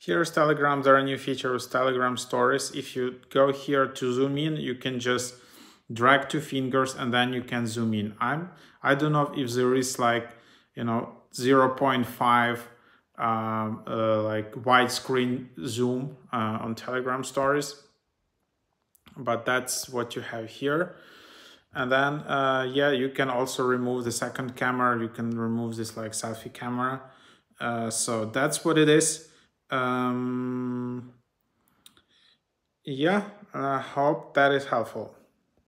Here's Telegram. There are new features, Telegram stories. If you go here to zoom in, you can just drag 2 fingers and then you can zoom in. I don't know if there is like, 0.5 like widescreen zoom on Telegram stories, but that's what you have here. And then yeah, you can also remove the second camera. You can remove this like selfie camera. So that's what it is. Yeah, I hope that is helpful.